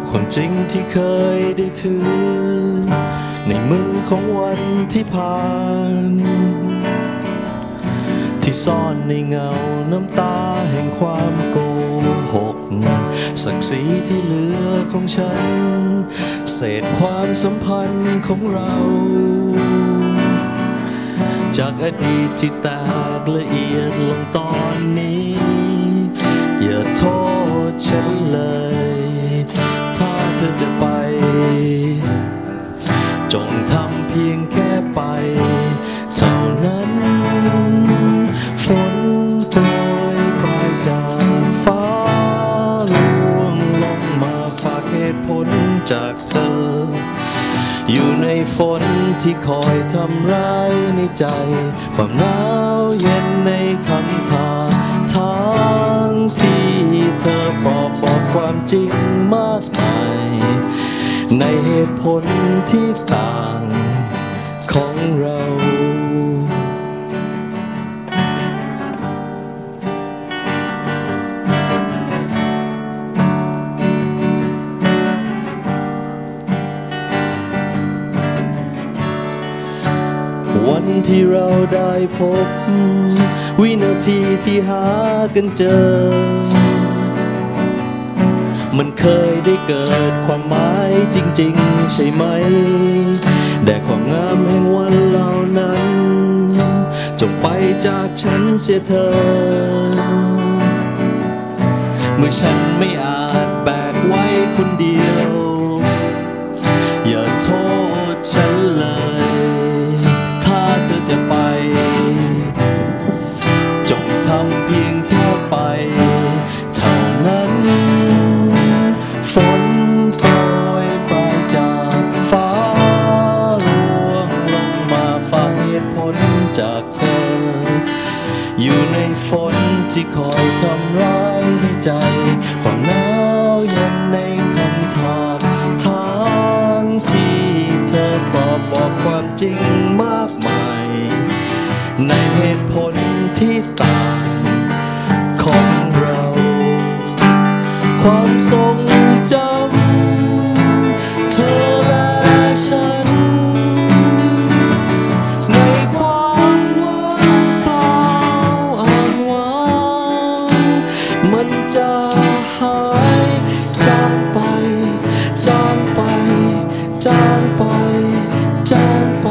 ความจริงที่เคยได้ถือในมือของวันที่ผ่านที่ซ่อนในเงาน้ำตาแห่งความโกหกศักดิ์ศรีที่เหลือของฉันเศษความสัมพันธ์ของเราจากอดีตที่แตกละเอียดลงตอนนี้อย่าโทษฉันเลยถ้าเธอจะไปจงทำเพียงแค่ไปเท่านั้นฝนโปรยปลายจากฟ้าร่วงลงมาฝากเหตุผลจากเธออยู่ในฝนที่คอยทำร้ายในใจความหนาวเย็นในคำถามทางที่เธอบอกความจริงมากมายในเหตุผลที่ต่างของเราวันที่เราได้พบวินาทีที่หากันเจอมันเคยได้เกิดความหมายจริงๆใช่ไหมแต่ความงามแห่งวันเหล่านั้นจงไปจากฉันเสียเธอเมื่อฉันไม่อาจแบกไว้คนเดียวอย่าโทษฉันเลยถ้าเธอจะไปจงทำเพียงแค่ไปเท่านั้นฝนโปรยปลายจากฟ้าร่วงลงมาฝากเหตุผลจากเธออยู่ในฝนที่คอยทำร้ายในใจความหนาวเย็นในคำถามทางที่เธอบอกความจริงมากมายในเหตุผลที่ต่างของเราความทรงจำเธอและฉันในความว่างเปล่าอ้างว้างมันจะหายจางไปจางไปจางไปจางไป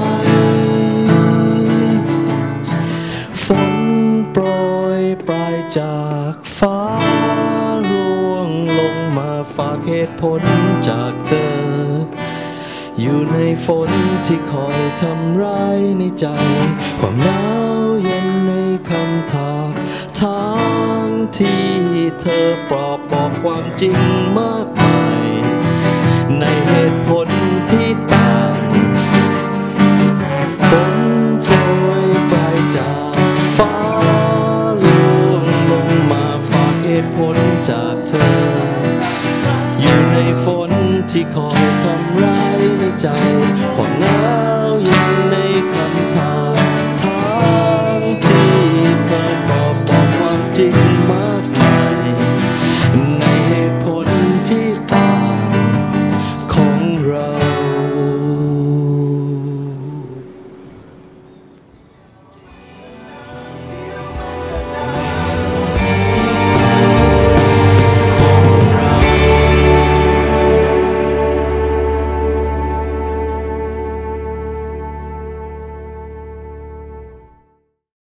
ฝนโปรยปลายจากฟ้าร่วงลงมาฝากเหตุผลจากเธออยู่ในฝนที่คอยทำร้ายในใจความหนาวเย็นในคำถามทางที่เธอบอกความจริงมากมายในเหตุผลที่ต่างฝนโปรยปลายจากฟ้าร่วงลงมาฝากเหตุผลจากเธออยู่ในฝนที่คอยทำร้ายในใจ